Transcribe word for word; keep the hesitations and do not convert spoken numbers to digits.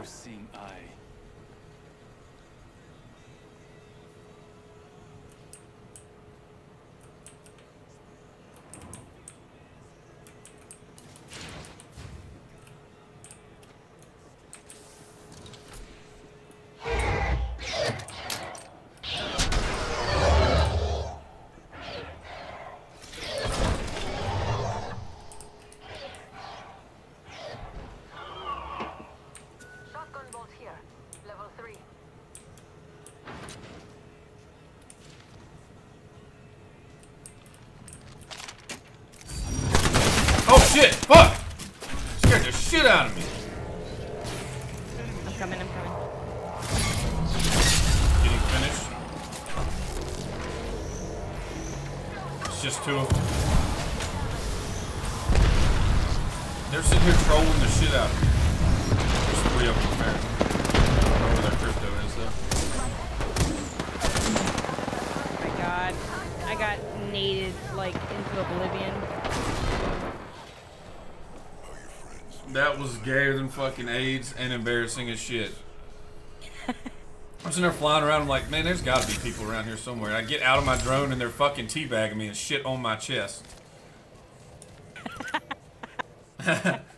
all-seeing eye. Shit! Fuck! Scared the shit out of me. I'm coming, I'm coming. Getting finished. It's just two of them. They're sitting here trolling the shit out of me. There's three of them there. I don't know where their crypto is though. Oh my god. I got naded like into oblivion. That was gayer than fucking AIDS and embarrassing as shit. I'm sitting there flying around, I'm like, man, there's gotta be people around here somewhere. I get out of my drone and they're fucking teabagging me and shit on my chest.